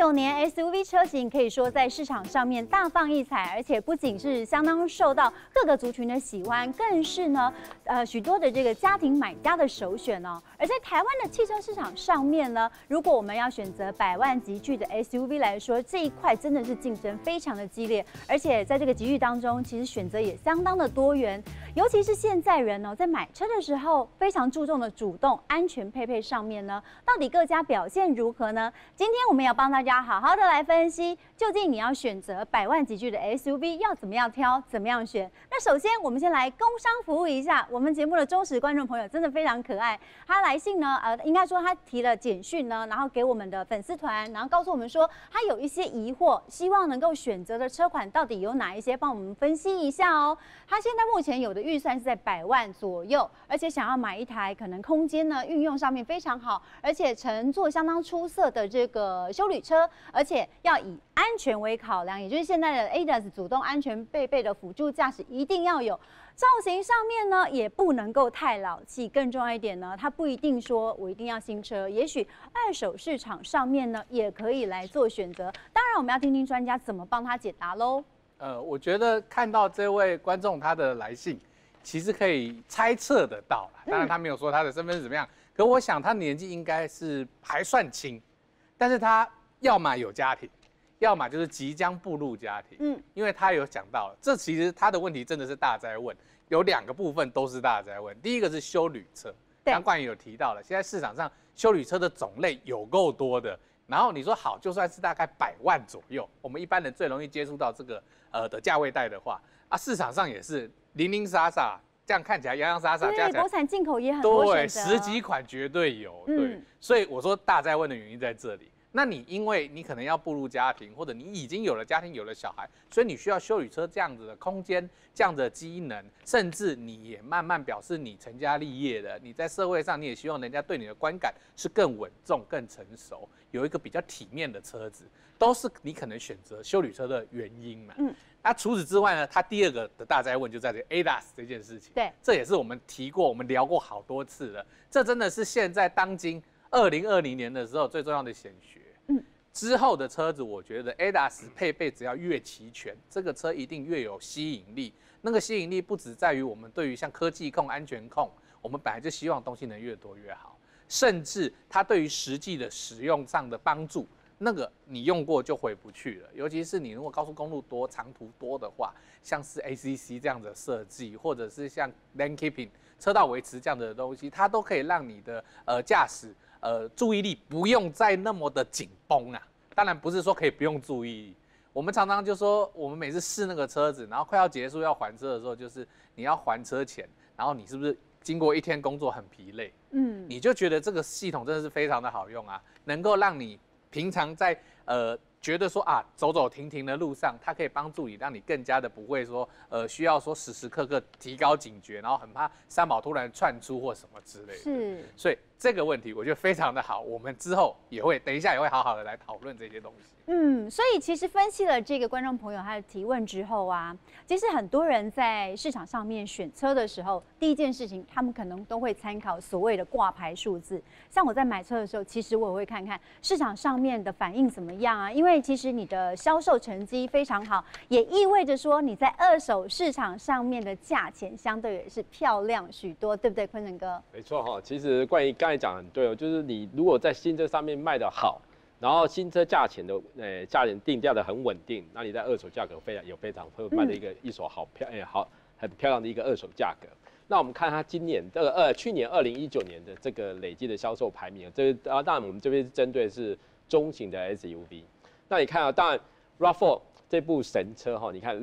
2019年 SUV 车型可以说在市场上面大放异彩，而且不仅是相当受到各个族群的喜欢，更是呢许多的这个家庭买家的首选哦。而在台湾的汽车市场上面呢，如果我们要选择100万级距的 SUV 来说，这一块真的是竞争非常的激烈，而且在这个级距当中，其实选择也相当的多元。尤其是现在人哦，在买车的时候非常注重的主动、安全配备上面呢，到底各家表现如何呢？今天我们要帮大家好好的来分析，究竟你要选择100万级距的 SUV 要怎么样挑，怎么样选？那首先我们先来工商服务一下，我们节目的忠实观众朋友真的非常可爱，他来信呢，应该说他提了简讯呢，然后给我们的粉丝团，然后告诉我们说他有一些疑惑，希望能够选择的车款到底有哪一些，帮我们分析一下哦。他现在目前有的预算是在100万左右，而且想要买一台可能空间呢运用上面非常好，而且乘坐相当出色的这个休旅车，而且要以安全为考量，也就是现在的 ADAS 主动安全配备的辅助驾驶一定要有。造型上面呢也不能够太老气，更重要一点呢，它不一定说我一定要新车，也许二手市场上面呢也可以来做选择。当然，我们要听听专家怎么帮他解答喽。 我觉得看到这位观众他的来信，其实可以猜测得到啦。当然他没有说他的身份是怎么样，可我想他年纪应该是还算轻，但是他要么有家庭，要么就是即将步入家庭。因为他有讲到了，这其实他的问题真的是大哉问，有2个部分都是大哉问。第一个是休旅车，刚冠宇有提到了，现在市场上休旅车的种类有够多的。然后你说好，就算是大概100万左右，我们一般人最容易接触到这个的价位带的话，市场上也是零零散散，这样看起来洋洋洒洒加起来， 国产进口也很多选择， 对，10几款绝对有，对，所以我说大哉问的原因在这里。那你因为你可能要步入家庭，或者你已经有了家庭，有了小孩，所以你需要休旅车这样子的空间，这样的机能，甚至你也慢慢表示你成家立业的，你在社会上你也希望人家对你的观感是更稳重、更成熟，有一个比较体面的车子，都是你可能选择休旅车的原因嘛。那除此之外呢，它第2个的大哉问就在这 ADAS 这件事情。对，这也是我们提过、我们聊过好多次了。这真的是现在当今2020年的时候最重要的显学。之后的车子，我觉得 ADAS 配备只要越齐全，这个车一定越有吸引力。那个吸引力不只在于我们对于像科技控、安全控，我们本来就希望东西能越多越好，甚至它对于实际的使用上的帮助，那个你用过就回不去了。尤其是你如果高速公路多、长途多的话，像是 ACC 这样的设计，或者是像 Lane Keeping 车道维持这样的东西，它都可以让你的驾驶注意力不用再那么的紧绷啊。当然不是说可以不用注意力，我们常常就说，我们每次试那个车子，然后快要结束要还车的时候，就是你要还车前，然后你是不是经过一天工作很疲累？你就觉得这个系统真的是非常的好用啊，能够让你平常在觉得说走走停停的路上，它可以帮助你，让你更加的不会说需要说时时刻刻提高警觉，然后很怕三宝突然窜出或什么之类的。是，所以这个问题我觉得非常的好，我们之后等一下也会好好的来讨论这些东西。 所以其实分析了这个观众朋友他的提问之后啊，其实很多人在市场上面选车的时候，第一件事情他们可能都会参考所谓的挂牌数字。像我在买车的时候，其实我也会看看市场上面的反应怎么样啊，因为其实你的销售成绩非常好，也意味着说你在二手市场上面的价钱相对也是漂亮许多，对不对，坤城哥？ 没错哈，其实关于刚才讲很对哦，就是你如果在新车上面卖得好，然后新车价钱的价钱定价的很稳定，那你在二手价格非常会卖的一手很漂亮的一个二手价格。那我们看它今年去年2019年的这个累计的销售排名，当然我们这边是针对是中型的 SUV。那你看当然 RAV4 这部神车哈，你看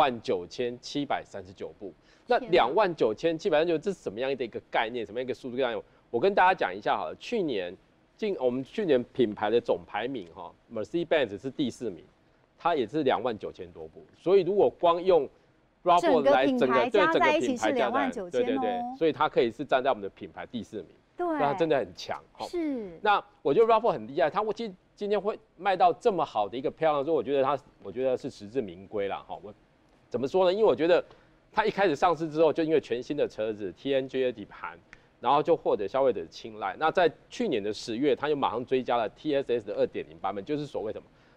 29739部，那29739这是什么样的一个概念？什么样一个数字概念？我跟大家讲一下好了，我们去年品牌的总排名哈 ，Mercedes-Benz 是第4名，它也是29000多部。所以如果光用 RAV4 来整个品牌加在对，所以它可以是站在我们的品牌第4名，对，它真的很强哈。是。那我觉得 RAV4 很厉害，它今天会卖到这么好的一个漂亮，所以我觉得是实至名归啦哈。我怎么说呢？因为我觉得它一开始上市之后，就因为全新的车子 TNGA 底盘。然后就获得消费者的青睐。那在去年的10月，它又马上追加了 TSS 的2.0版本，就是所谓什么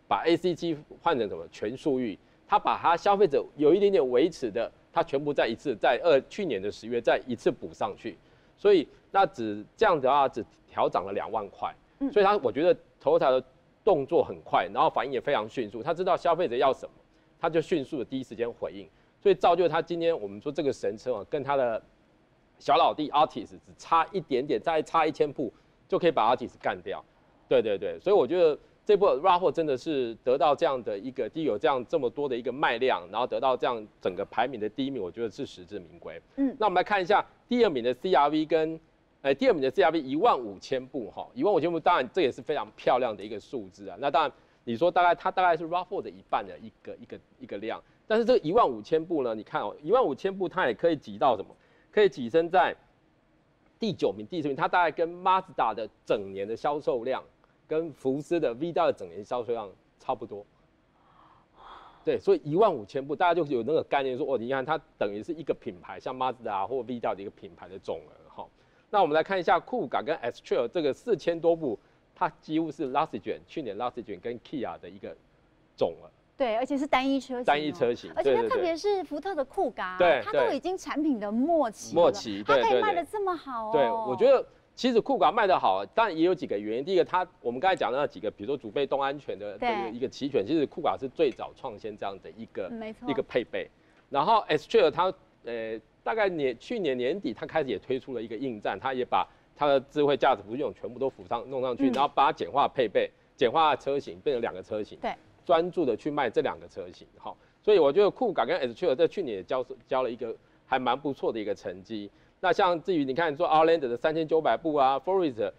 把 ACG 换成什么全速域，它把它消费者有一点点维持的，它全部再一次在去年的10月再一次补上去，所以那这样的话只调涨了2万块，所以我觉得 Toyota 的动作很快，然后反应也非常迅速，他知道消费者要什么，他就迅速的第一时间回应，所以造就他今天我们说这个神车跟他的小老弟 Altis 只差一点点，再差1000步就可以把 Altis 干掉。对对对，所以我觉得这部 RAV4 真的是得到这样的一个有这么多的一个卖量，然后得到这样整个排名的第1名，我觉得是实至名归。那我们来看一下第2名的 CRV 跟第2名的 CRV 15000步哈，15000步当然这也是非常漂亮的一个数字啊。那当然你说它大概是 RAV4 的一半的一个量，但是这个15000步呢，你看哦，15000步它也可以挤到什么？可以跻身在第9名、第10名，它大概跟 Mazda 的整年的销售量，跟福斯的 V 的整年销售量差不多。对，所以15000部，大家就有那个概念说，哦，你看它等于是一个品牌，像 Mazda 或 V 的一个品牌的总额哈。那我们来看一下酷卡跟 X-Trail 这个4000多部，它几乎是 Luxgen 去年 Luxgen 跟 Kia 的一个总额。 对，而且是单一车型， 单一车型， 而且它特别是福特的酷卡， 对， 它都已经产品的末期了，它可以卖得这么好哦。 对，我觉得其实酷卡卖得好，当然也有几个原因。第一个，我们刚才讲的那几个，比如说主被动安全的这个一个齐全，其实酷卡是最早创先这样的一个配备。然后 X-Trail 它大概去年年底，它开始也推出了一个硬站，它也把它的智慧驾驶辅助系统全部都弄上去，然后把它简化配备、简化车型，变成2个车型。对。专注的去卖这2个车型，哈，所以我觉得酷卡跟 X-Trail 在去年也交了一个还蛮不错的一个成绩。那像至于你看说 Outlander 的3900部啊 ，Forest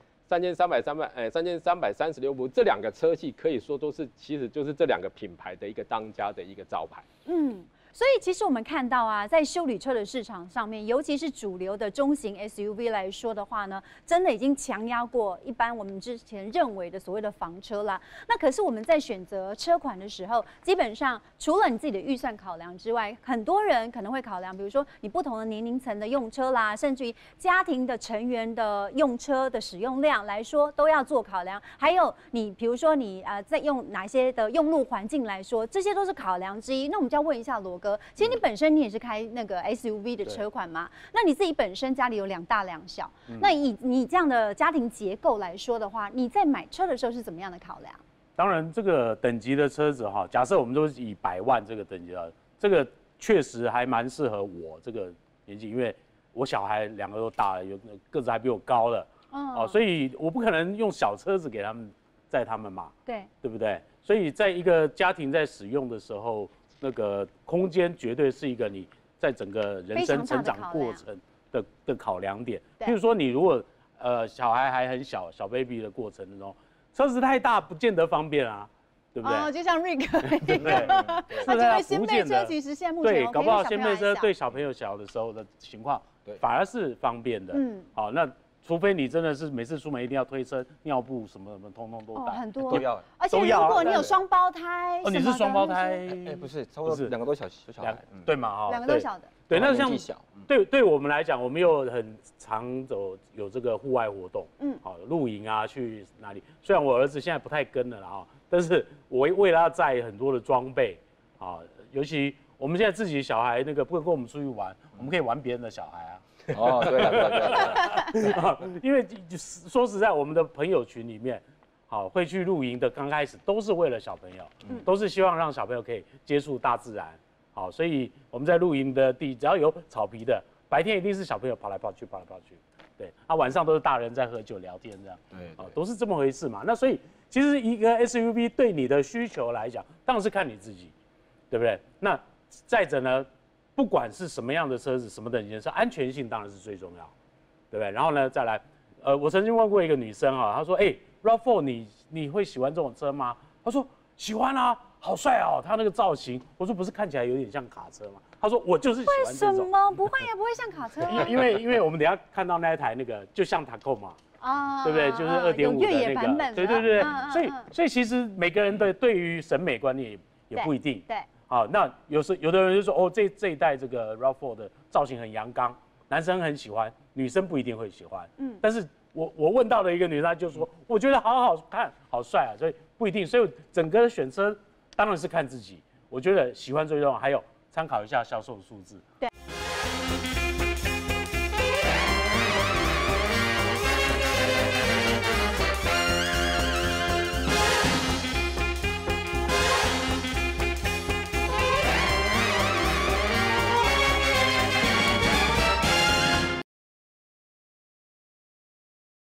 3336部，这2个车系可以说其实就是这2个品牌的一个当家的一个招牌。 所以其实我们看到啊，在休旅车的市场上面，尤其是主流的中型 SUV 来说的话呢，真的已经强压过一般我们之前认为的所谓的房车啦。那可是我们在选择车款的时候，基本上除了你自己的预算考量之外，很多人可能会考量，比如说你不同的年龄层的用车啦，甚至于家庭的成员的用车的使用量来说，都要做考量。还有你比如说你在用哪些的用路环境来说，这些都是考量之一。那我们就要问一下罗哥。其实你本身你也是开那个 SUV 的车款嘛？那你自己本身家里有2大2小，那以你这样的家庭结构来说的话，你在买车的时候是怎么样的考量？ 当然，这个等级的车子哈，假设我们都是以100万这个等级的，这个确实还蛮适合我这个年纪，因为我小孩2个都大了，有个子还比我高了，所以我不可能用小车子给他们载他们嘛，对不对？所以在一个家庭在使用的时候，那个空间绝对是一个你在整个人生成长过程的考量点。譬如说，你如果小孩还很小 baby 的过程中，车子太大不见得方便啊，对不对？ 哦，就像 Rick 一样， 他这个掀背车其实现在目前对，搞不好掀背车对小朋友小的时候的情况，反而是方便的。好，那除非你真的是每次出门一定要推车、尿布什么通通都带， 很多都要。 而且如果你有双胞胎， 你是双胞胎？ 不是，差不多2个多小孩， 对嘛？哈 ，2个多小的。 对，那像对我们来讲，我们又很常有这个户外活动，好露营啊，去哪里？虽然我儿子现在不太跟了啦，但是我为了要载很多的装备，啊，尤其我们现在自己小孩那个不跟我们出去玩，我们可以玩别人的小孩啊。 哦，对了， 因为说实在，我们的朋友群里面，好会去露营的，刚开始都是为了小朋友，都是希望让小朋友可以接触大自然，好，所以我们在露营的地，只要有草皮的，白天一定是小朋友跑来跑去，对，晚上都是大人在喝酒聊天这样，对，都是这么回事嘛。那所以其实一个 SUV 对你的需求来讲，当然是看你自己，对不对？那再者呢？不管是什么样的车子，什么等级的车，安全性当然是最重要，对不对？然后呢，再来，我曾经问过一个女生啊，她说，RAV4 你会喜欢这种车吗？她说喜欢啊，好帅哦，它那个造型。我说不是看起来有点像卡车吗？她说我就是喜欢这种。 为什么不会也不会像卡车？ 因为我们等一下看到那一台那个就像Tacoma啊，对不对？就是2.5的那个，对，所以其实每个人的对于审美观念也不一定， 对。 好，那有的人就说哦，这一代这个 RAV4 的造型很阳刚，男生很喜欢，女生不一定会喜欢。但是我问到了一个女生，她就说我觉得好好看，好帅啊，所以不一定。所以整个选车当然是看自己，我觉得喜欢最重要，还有参考一下销售数字。 对。